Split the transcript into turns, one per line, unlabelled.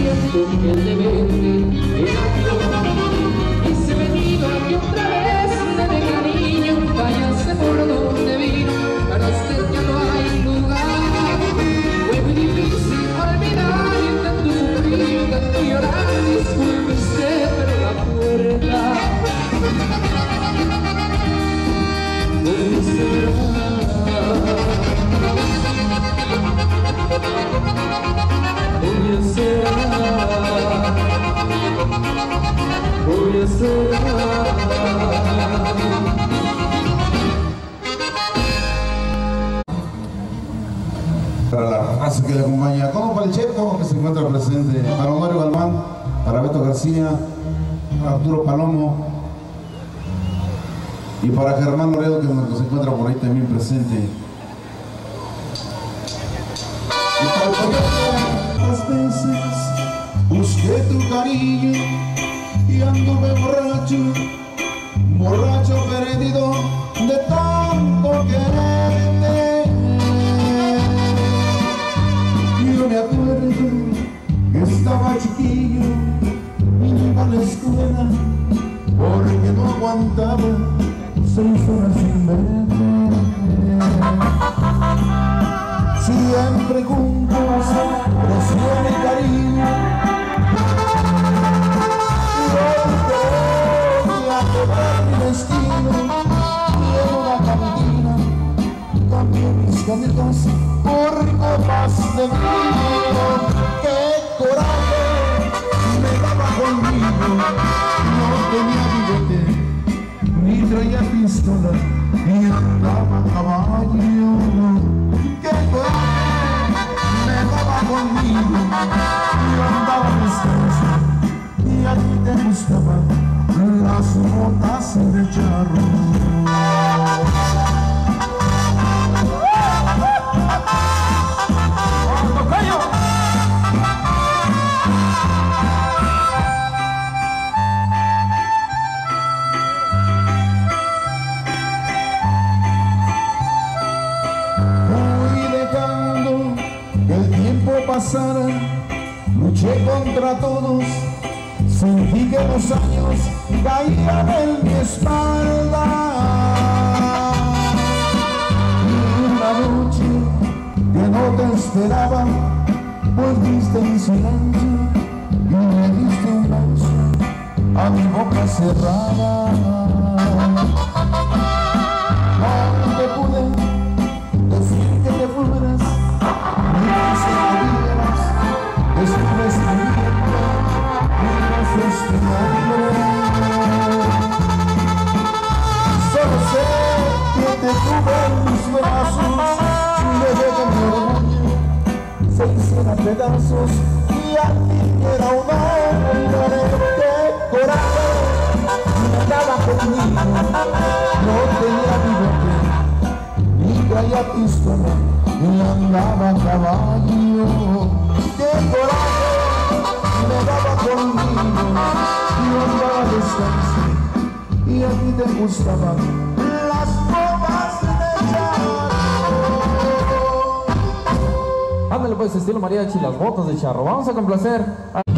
siento que el demente era yo. Y se me diga que otra vez le dé cariño, váyase por donde vino, para usted ya no hay lugar. Fue muy difícil olvidar y tanto sufrir, tanto llorar, disculpe usted, pero la puerta voy a cerrar. Voy a cerrar, voy a cerrar.
Para la raza que le acompaña, como para el Checo que se encuentra presente, para Mario Galván, para Beto García, para Arturo Palomo y para Germán Loredo que se encuentra por ahí también presente. Y para el Toyota, las veces busqué tu cariño y anduve borracho, borracho perdido de tanto quererte. Yo me acuerdo que estaba chiquillo y iba a la escuela porque no aguantaba 6 horas sin verte. Siempre juntos creció mi cariño y hoy te voy a cobrar mi destino. Y en una cantina cambié mis canicas por copas de vino. ¡Qué coraje me daba conmigo! No tenía billete, ni traía pistola, ni andaba a caballo. ¡Qué coraje me daba conmigo! Yo andaba descalzo y a ti te gustaban las botas de charro. Pasara, luché contra todos, sentí que los años caían en mi espalda. Y una noche que no te esperaba, volviste en silencio y me diste un beso a mi boca cerrada. No te pude decir que te fueras, estuve escribiendo y no sospechando. Solo sé que te tuve en mis brazos, luego que mi orgullo se hiciera pedazos y a ti era un hombre. ¡Qué coraje me daba conmigo! No tenía bigote, ni traía pistola, ni andaba a caballo. ¡Qué coraje me daba conmigo! Yo andaba descalzo y a ti te gustaban las botas de charro.
Ándale pues, estilo mariachi, las botas de charro. Vamos a complacer a...